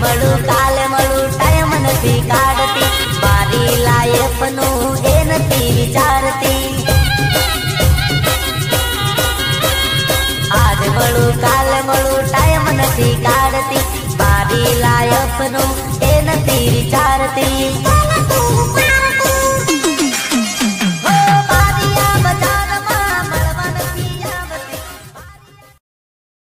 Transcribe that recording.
મળું કાલે મળું ટાઈમ નથી કાઢતી મારી લાઈફ નું એ નથી વિચારતી આજ મળું કાલે મળું ટાઈમ નથી કાઢતી